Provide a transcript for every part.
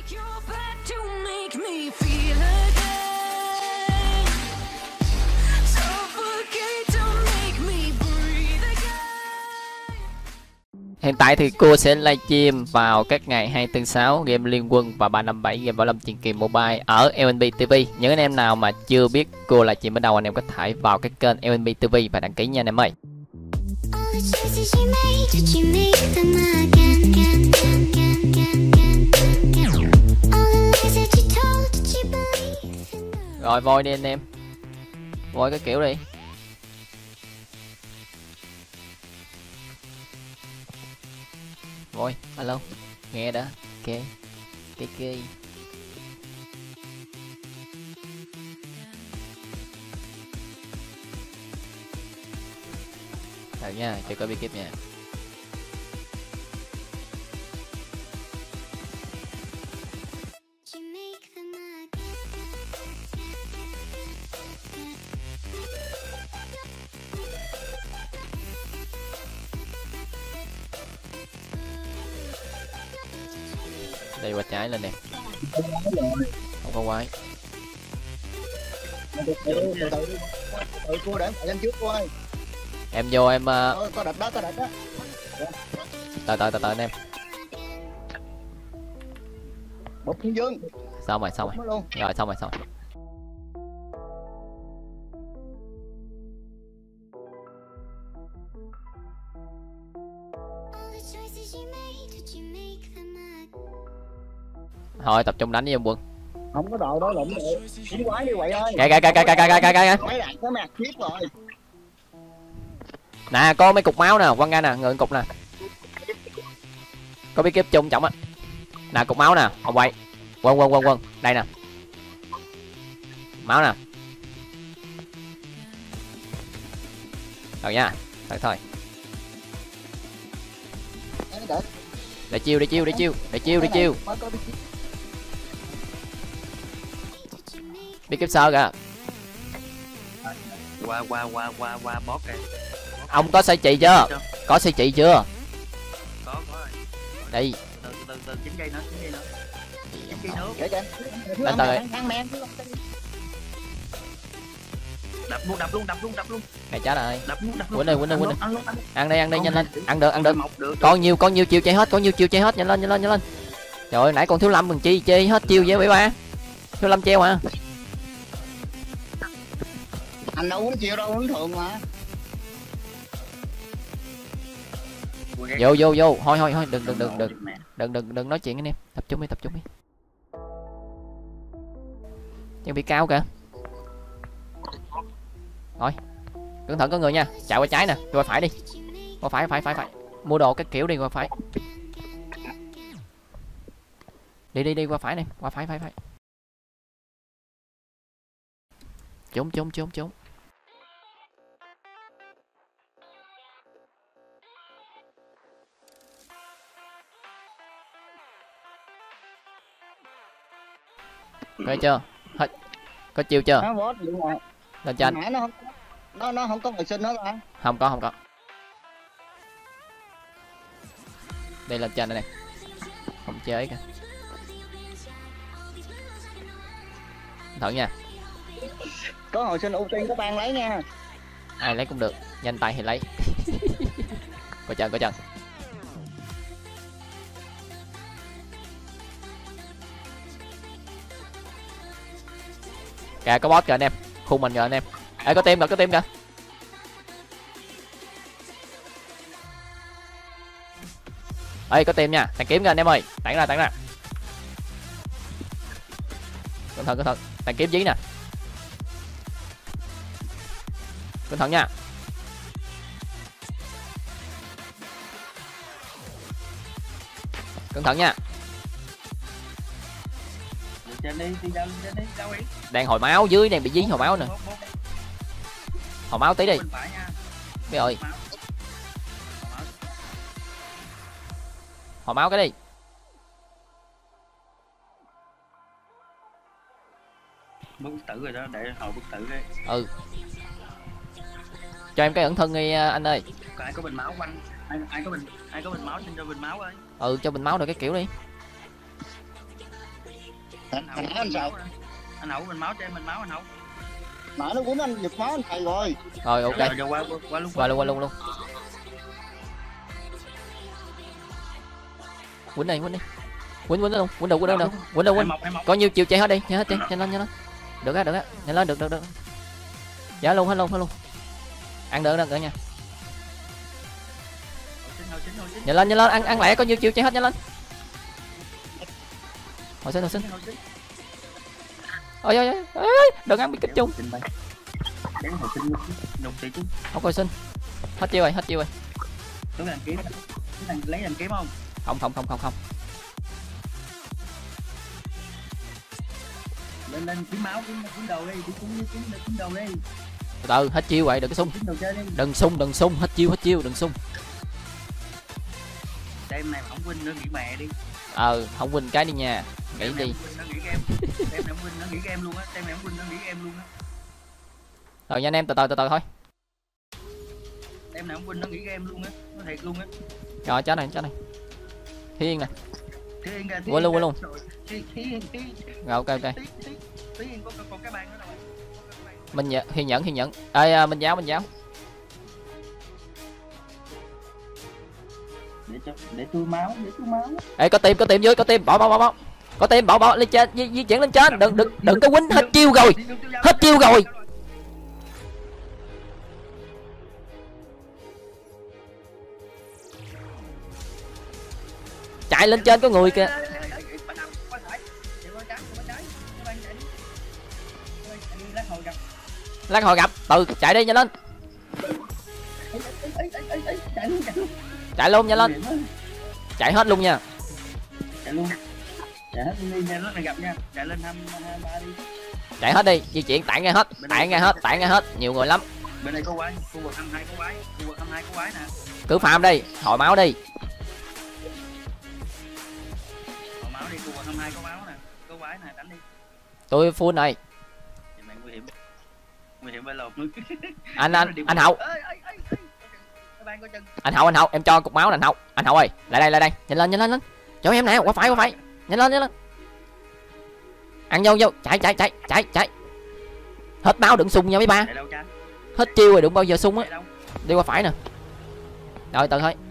Hiện tại thì cô sẽ livestream vào các ngày 246 game Liên Quân và 357 game Võ Lâm Truyền Kỳ Mobile ở LNB TV. Những anh em nào mà chưa biết cô livestream ở đâu, anh em có thể vào cái kênh LNB TV và đăng ký nha anh em ơi. Rồi voi đi anh em, voi cái kiểu đi. Voi, alo, nghe đó, ok, ok. Được nha, chưa có bí kíp nha. Đây qua trái lên nè. Không có quái. Cô để anh trước cô ơi. Em vô em có đập đó, từ từ anh em. Bụp thiên dương. Xong rồi. Rồi xong rồi. Thôi tập trung đánh với em Quân. Không có đồ đó lụm được. Chiến quái đi quậy ơi. Kìa. Mấy đạn cái mặt chết rồi. Nè, có mấy cục máu nè, quăng ra nè, ngừng cục nè. Có bí kíp chung trọng á. Nè cục máu nè, không quay. Quân. Đây nè. Máu nè. Rồi nha. Thôi. Để chiêu. Bí kíp sơ kìa. Qua bót kìa. Ông có xây trị chưa? Có xây trị chưa? Có rồi. Đây. Từ 9 giây nữa. 9 giây nữa. Lên từ rồi. Đập luôn. Này chết rồi. Đập Quên đi. Ăn đây nhanh lên. Ăn được. Con nhiều chiêu chạy hết, nhanh lên. Trời ơi, nãy con thiếu lâm bằng chi chơi hết chiêu vậy 73. Thiếu lâm treo hả? Anh đâu uống chiêu đâu, uống thường mà. Vô. Thôi, đừng nói chuyện anh em. Tập trung đi. Chân bị cao kìa. Rồi. Cẩn thận có người nha. Chạy qua trái nè, qua phải đi. Qua phải. Mua đồ các kiểu đi qua phải. Đi qua phải này, qua phải. Trốn. Có chưa? Hết. Có chiêu chưa? Lên trên. Nó không có hồi sinh hết hả? Không có. Đây lên trên đây này. Không chơi kìa. Thận nha. Có hồi sinh ưu tiên có ban lấy nha. Ai lấy cũng được, nhanh tay thì lấy. Coi chân. Kìa có boss kìa anh em, khung mình kìa anh em. Ê có tim kìa. Ê có tim nha, thằng kiếm kìa anh em ơi, tản ra. Cẩn thận, thằng kiếm dí nè. Cẩn thận nha. Đang hồi máu dưới, đang bị dí hồi máu nè. Hồi máu tí đi. Biết rồi. Hồi máu cái đi. Bức tử rồi đó, để hồi bức tử đấy. Ừ. Cho em cái ẩn thân đi anh ơi. Ai có bình máu quanh, ai có bình máu xin cho bình máu ơi. Ừ cho bình máu rồi cái kiểu đi. Anh sao? Anh Hậu mình máu cho em, mình máu anh Hậu. Nãy nó quýnh anh giật máu anh thầy rồi. Rồi ok. Rồi, qua luôn. Quýnh đi. Quýnh luôn. Quýnh đâu. Em mọc. Có nhiêu chiều chạy hết đi, nhanh lên. Được á. Nhanh lên được. Dạ luôn hết luôn. Ăn được nha. Nhanh lên ăn lẹ, có nhiêu chiều chạy hết nhanh lên. Hồi sinh. Ôi đừng ăn bị kích chung. Không coi sinh. Hết chiêu rồi. Đúng là kiếm. Lấy đàn kiếm không? Không. Lên kiếm máu, kiếm đầu đi, kiếm đầu đi. Từ hết chiêu vậy, đừng có xung. Đừng xung, hết chiêu, đừng xung. Tem này mà không win nữa nghỉ mẹ đi. Không win cái đi nha. Nghĩ đi. Tem này không win nó nghỉ game luôn á, Rồi nha anh em, từ từ thôi. Tem này không win nó nghỉ game luôn á, nó thiệt luôn á. Rồi chết này. Thiên nè. Thiên ra. Quên luôn. Thiên. Rồi ok. Thiên có cái bàn đó rồi. Mình Hiền nhẫn. Ê mình giáo. Để tôi máu. Ê có tìm dưới, có tìm bỏ. Có tìm bỏ lên trên, di chuyển lên trên, đừng có quýnh, hết chiêu rồi. Chạy lên trên có người kìa. Lát hồi gặp, chạy đi nhanh lên. Chạy luôn nhanh lên. Chạy hết luôn nha. Chạy hết đi nha, lúc này gặp nha. Chạy lên 23 đi. Chạy hết đi, di chuyển tản ra hết, nhiều người lắm. Bên đây có quái, khu vực 22 có quái, nè. Cứ farm đi, hồi máu đi. Hồi máu đi, khu vực 22 có máu nè, có quái nè, đánh đi. Tôi full này. Thì mày nguy hiểm bên lột nữa. Anh Hậu. Anh Hậu, em cho cục máu nè anh Hậu ơi, lại đây, nhanh lên. Cho em nè, qua phải. Nhanh lên. Ăn vô, chạy. Hết máu đừng xung nha mấy ba. Hết chiêu rồi đừng bao giờ xung á. Đi qua phải nè. Rồi từ thôi.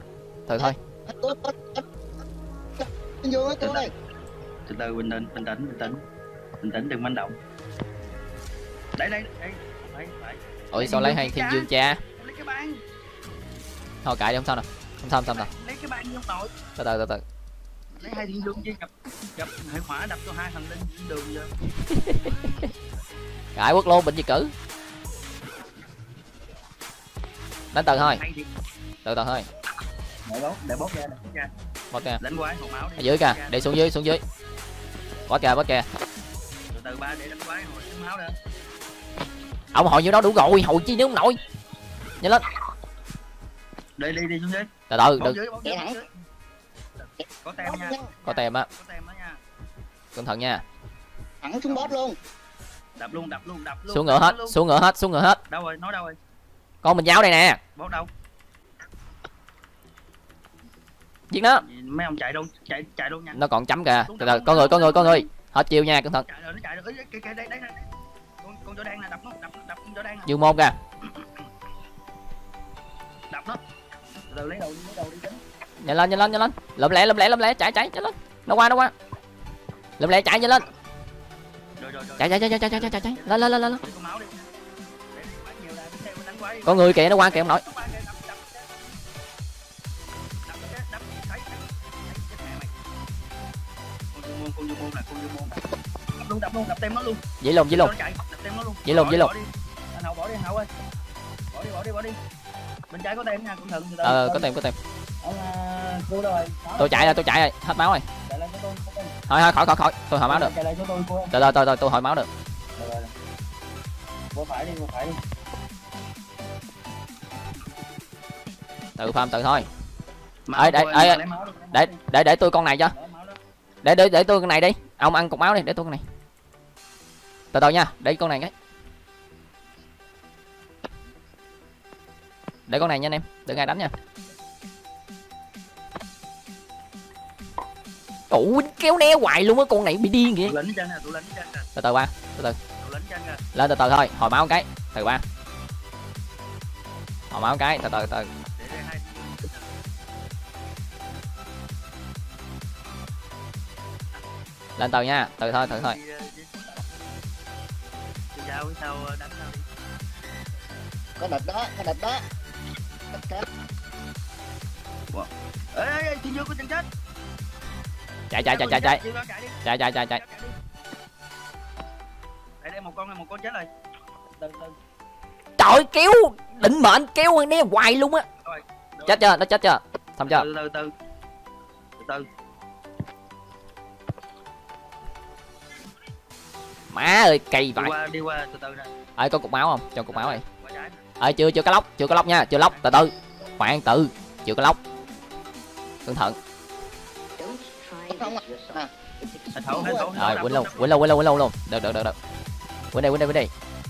Từ từ bình tĩnh đừng manh động. Đây. Ôi sao lấy hai Thiên Dương cha. Lấy cái bàn. Thôi kệ đi, không sao đâu. Lấy cái bàn vô nội. Từ Lấy hai Thiên Dương chứ gặp hệ hỏa đập cho hai thằng lên đường giờ. Cãi quốc lôn bệnh gì cử. Đánh từ thôi. Thôi. Để bóp ra. Bóp kìa. Đánh quái hồi máu đi. Ở dưới kìa, để xuống dưới. Bóp kìa. Từ ba để đánh quái hồi máu nữa. Ông hồi nhiêu đó đủ rồi, hồi chi nếu không nổi. Nhanh lên. Đi xuống dưới. Từ đừng. Có tem nha. Có tem á. Nha. Cẩn thận nha. Thẳng xuống bóp luôn. Đập luôn. Xuống ngựa hết. Đâu rồi, nói đâu rồi? Con mình giáo đây nè. Bóp đâu? Giết nó. Mấy ông chạy đâu nha. Nó còn chấm kìa. Từ có người. Hết chiêu nha, cẩn thận. Chạy rồi. Kìa đây. Con chó đen nè, đập con chó đen nè. Dương môn kìa. Đập nó. Từ lấy đầu đi tính. Nhanh lên. Lụm lẹ, chạy nhanh lên. Nó qua. Lụm lẹ chạy nhanh lên. Rồi. Chạy. Lên. Có người kìa, nó qua kìa ông nội. Con vô môn nè. Đập tem nó luôn. Dĩ lùn. Dĩ lùn. Anh Hậu bỏ đi, anh Hậu ơi. Bỏ đi. Bên trái có tem nha, cẩn thận. Có tem. Cô đâu rồi? Tôi chạy rồi, hết máu rồi. Chạy lên cho tôi. Thôi khỏi, tôi hồi máu được. Chạy lên cho tôi cô. Tôi hồi máu được. Rồi. Qua phải đi. Tự farm tự thôi. Để tôi con này cho. Để tôi con này đi. Ông ăn cục máu đi, để tôi con này. Từ nha, để con này cái. Để con này nha anh em, đừng ai đánh nha. Ủa kéo né hoài luôn á, con này bị điên kìa. Tụi lính chân nè, tụi lính chân nè, Từ từ ba, từ từ. tụi lính chân nè. Lên từ từ thôi, hồi máu một cái. Từ ba. Hồi máu một cái, từ từ từ. Để hai. Lên từ nha, từ thôi, từ thôi. Đi giao sao đánh sao đi. Có địch đó, có địch đó. Tất cả. Ê, Thiên Dương có chân chết. Chạy chạy chạy chạy chạy. Thiên Dương chạy đi. Chạy chạy chạy chạy. Đây một con chết rồi. Từ từ. Trời ơi, kéo định mệnh kéo né hoài luôn á. Chết chưa, nó chết chưa? Xong chưa? Từ từ. Má ơi cây vậy. Đi qua từ từ nè. Ơi có cục máu không? Cho cục máu này. Qua trái. Ơi chưa có lóc nha, chưa lóc, từ từ. Khoan từ, chưa có lóc. Cẩn thận. Không à. Thấu. Rồi quýnh luôn. Được. Quýnh đi.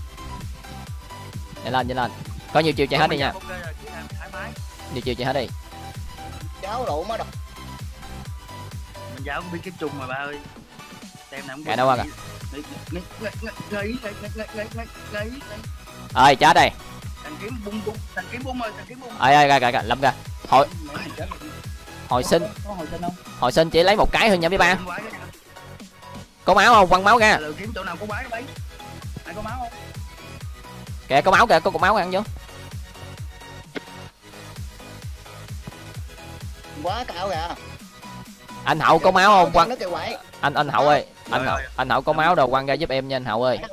Nhanh lên. Có nhiều chiều chạy hết đi nha. Nhiều chiều chạy hết đi. Cháu đủ mới đọc. Mình giáo cũng biết kiếm chung mà ba ơi. Tem nào cũng Kệ đâu qua kìa. Nghĩ. Ơi chết đây. Thằng kiếm bung ơi. Ơi lâm ra. Hồi sinh chỉ lấy một cái thôi nha mấy ba. Có máu không? Quăng máu ra. Kiếm chỗ nào có quái đấy. Ai có máu không? Kìa có máu kìa, có cục máu ăn vô. Quá cao kìa. Anh Hậu có máu không? Quăng. Anh Hậu ơi, anh Hậu có máu đồ quăng ra giúp em nha anh Hậu ơi.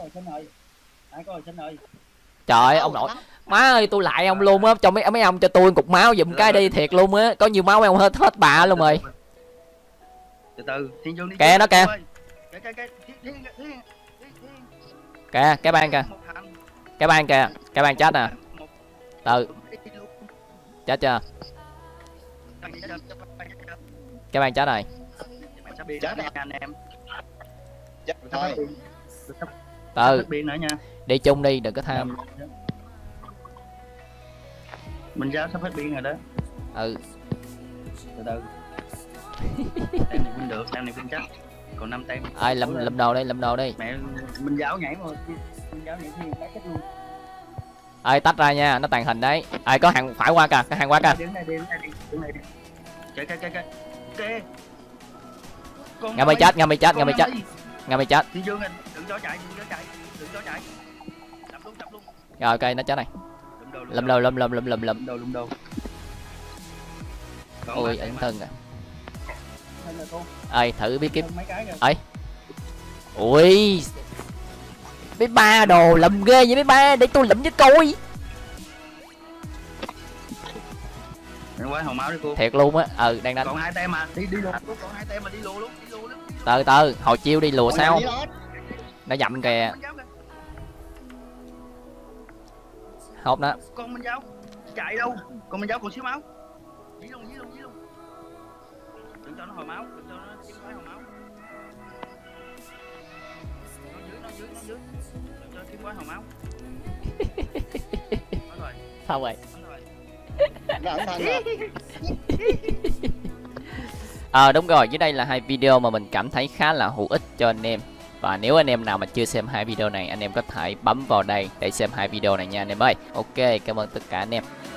Trời ơi ông nội. Má ơi tôi lại ông luôn á, cho mấy ông cho tôi cục máu giùm cái đi thiệt luôn á, có nhiều máu em hết bà luôn rồi. Từ từ, Thiên Dương đi. Kìa nó kìa. Kìa, cái ban kìa. Cái ban chết nè. Từ. Chết chưa? Cái ban chết rồi. Chết rồi anh em. Chết thôi. Từ. Biên nữa nha. Đi chung đi, đừng có tham. Mình giao sắp hết biên rồi đó. Ừ. Từ từ. Tem này win được, tem này win chắc. Còn 5 tem. Ai lụm đồ đi. Mẹ mình giáo nhảy mà. Mình giáo nhảy thì cái chết luôn. Ai tách ra nha, nó tàn hình đấy. Ai có hàng phải qua kìa, cái hàng qua kìa. Đứng này đi. Kê. Ngà mày chết. Thiên Dương đừng cho chạy. Chập luôn. Rồi ok nó chết này. Lùm đồ. Ôi ẩn thân à. Ơi thử bí kíp. Ấy. Ui. Mấy ba đồ lùm ghê vậy mấy ba, để tôi lụm với coi. Quá hồng máu đi cô. Thiệt luôn á, đang đánh. Còn 2 tem mà, đi lùa. Còn 2 tem mà đi lùa luôn. Từ hồi chiêu đi lùa sao? Nó dậm kìa. Hốt đó. Con Minh Giáo chạy đâu? Con Minh Giáo còn xíu máu. Dí luôn. Đừng cho nó hồi máu, đừng cho nó kiếm hồi máu. Nó dưới. Đừng cho nó kiếm hồi máu. Rồi. Sao vậy? Đúng rồi, dưới đây là 2 video mà mình cảm thấy khá là hữu ích cho anh em. Và nếu anh em nào mà chưa xem 2 video này, anh em có thể bấm vào đây để xem 2 video này nha anh em ơi. Ok, cảm ơn tất cả anh em.